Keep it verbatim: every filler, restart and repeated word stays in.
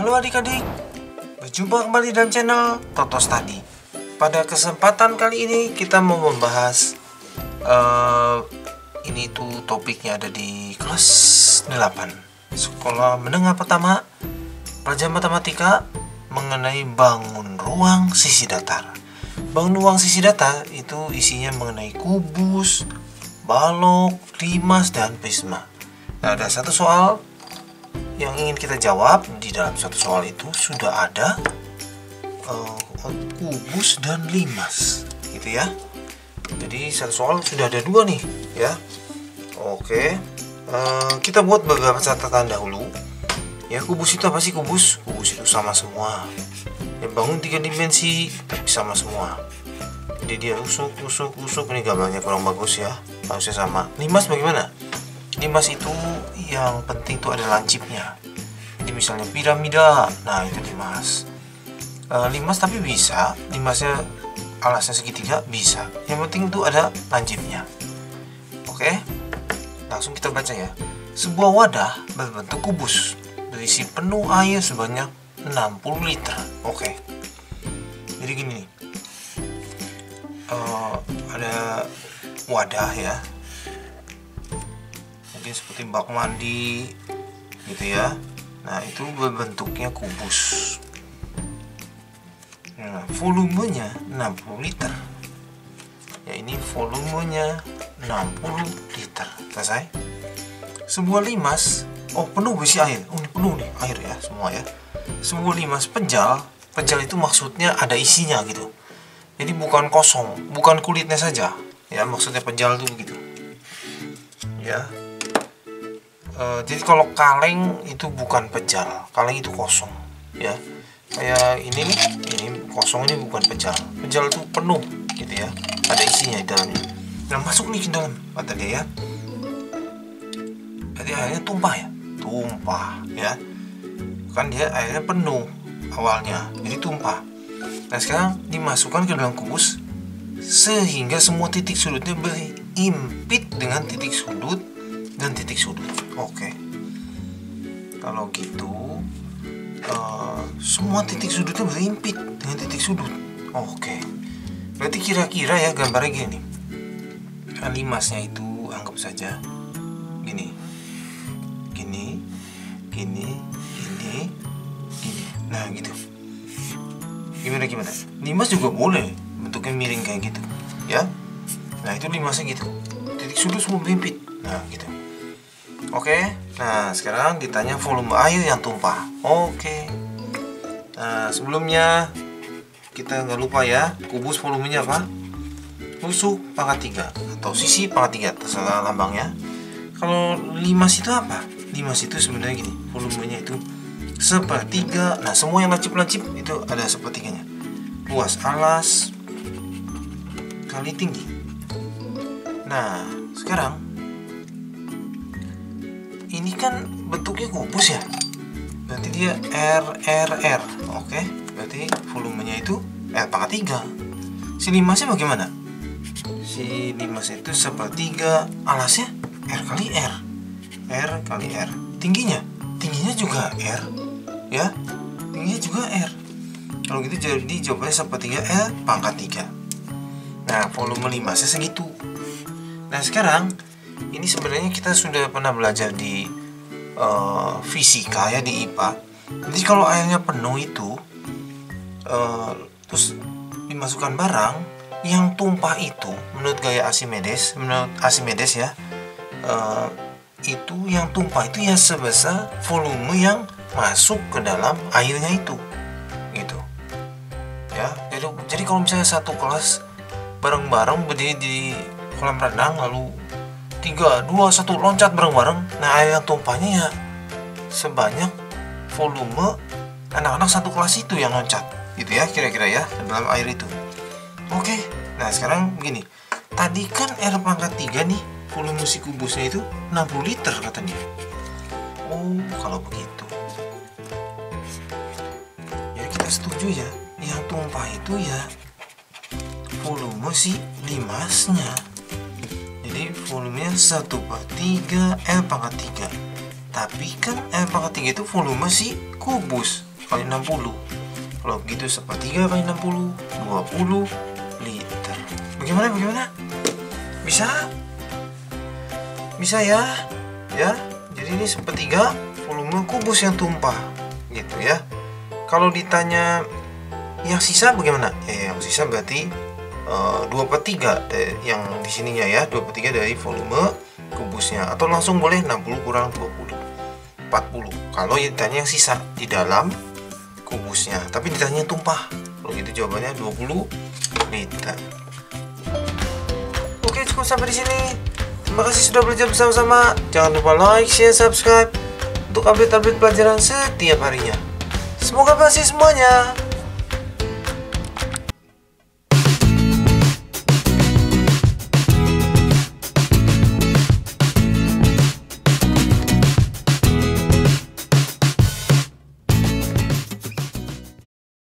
Halo adik-adik, berjumpa kembali dalam channel Toto Study. Pada kesempatan kali ini kita mau membahas uh, ini tuh topiknya ada di kelas delapan Sekolah Menengah Pertama Pelajaran Matematika mengenai bangun ruang sisi datar. Bangun ruang sisi datar itu isinya mengenai kubus, balok, limas, dan prisma. Nah, ada satu soal yang ingin kita jawab. Di dalam satu soal itu sudah ada uh, kubus dan limas, gitu ya. Jadi satu soal sudah ada dua nih, ya. Oke, uh, kita buat beberapa catatan dahulu. Ya, kubus itu apa sih kubus? Kubus itu sama semua. Ya, bangun tiga dimensi tapi sama semua. Jadi dia usuk, usuk, usuk. Ini gambarnya kurang bagus ya. Harusnya sama. Limas bagaimana? Limas itu yang penting tuh ada lancipnya. Jadi misalnya piramida, nah itu limas. E, limas tapi bisa, limasnya alasnya segitiga bisa. Yang penting tuh ada lancipnya. Oke, langsung kita baca ya. Sebuah wadah berbentuk kubus berisi penuh air sebanyak enam puluh liter. Oke, jadi gini nih. E, ada wadah ya. Mungkin seperti bak mandi gitu ya. Nah, itu berbentuknya kubus. Nah, volumenya enam puluh liter. Ya, ini volumenya enam puluh liter. Selesai. Sebuah limas, oh penuh berisi air. Oh, ini penuh nih air ya semua ya. Sebuah limas penjal, penjal itu maksudnya ada isinya gitu. Jadi bukan kosong, bukan kulitnya saja. Ya, maksudnya penjal itu begitu. Ya. Uh, jadi kalau kaleng itu bukan pejal, kaleng itu kosong, ya. Kayak ini nih, ini kosong, ini bukan pejal. Pejal itu penuh, gitu ya. Ada isinya di dalamnya. Nah, masuk nih ke dalam, kata dia ya. Berarti airnya tumpah ya, tumpah, ya. Kan dia airnya penuh awalnya, jadi tumpah. Nah, sekarang dimasukkan ke dalam kubus sehingga semua titik sudutnya berimpit dengan titik sudut dan titik sudut. Oke, kalau gitu uh, semua titik sudutnya berimpit dengan titik sudut. Oke, berarti kira-kira ya gambarnya gini. Nah, limasnya itu anggap saja gini, gini, gini, gini, gini. Nah gitu. Gimana gimana? Limas juga boleh bentuknya miring kayak gitu, ya. Nah, itu limasnya gitu. Titik sudut semua berimpit. Nah gitu. Oke, nah sekarang ditanya volume air yang tumpah. Oke, nah sebelumnya kita nggak lupa ya, kubus volumenya apa? Tusuk pangkat tiga atau sisi pangkat tiga, terserah lambangnya. Kalau limas itu apa? Limas itu sebenarnya gini, volumenya itu sepertiga. Nah, semua yang lancip-lancip itu ada sepertiganya. Luas alas kali tinggi. Nah, sekarang ini kan bentuknya kubus ya, berarti dia R R R. Oke, berarti volumenya itu R pangkat tiga. Si limasnya bagaimana? Si limasnya itu sepertiga, alasnya R kali R, R kali R. Tingginya, tingginya juga R, ya, tingginya juga R. Kalau gitu jadi jawabannya sepertiga R pangkat tiga. Nah, volume limasnya segitu. Nah, sekarang ini sebenarnya kita sudah pernah belajar di uh, fisika ya, di I P A. Jadi kalau airnya penuh itu uh, terus dimasukkan barang yang tumpah itu, menurut gaya Archimedes, menurut Archimedes ya, uh, itu yang tumpah itu ya sebesar volume yang masuk ke dalam airnya itu, gitu. Ya, jadi, jadi kalau misalnya satu kelas bareng-bareng berdiri di kolam renang lalu tiga, dua, satu loncat bareng-bareng. Nah, air yang tumpahnya ya sebanyak volume anak-anak satu kelas itu yang loncat, gitu ya, kira-kira ya, dalam air itu. Oke, nah sekarang begini. Tadi kan R pangkat tiga nih, volume si kubusnya itu enam puluh liter kata dia. Oh, kalau begitu ya kita setuju ya, yang tumpah itu ya volume si limasnya. Jadi volumenya satu per tiga R pangkat tiga. Tapi kan R pangkat tiga itu volume si kubus. kali enam puluh. Kalau begitu sepertiga kali enam puluh, dua puluh liter. Bagaimana, bagaimana? Bisa? Bisa ya? Ya, jadi ini sepertiga volume kubus yang tumpah, gitu ya. Kalau ditanya yang sisa bagaimana? Ya, yang sisa berarti uh, dua per tiga yang di sininya ya, dua per tiga dari volume kubusnya. Atau langsung boleh enam puluh kurang dua puluh, empat puluh. Kalau ditanya yang sisa di dalam kubusnya, tapi ditanya tumpah. Kalau gitu jawabannya dua puluh liter. Oke, cukup sampai di sini. Terima kasih sudah belajar bersama-sama. Jangan lupa like, share, subscribe untuk update-update pelajaran setiap harinya. Semoga berhasil semuanya.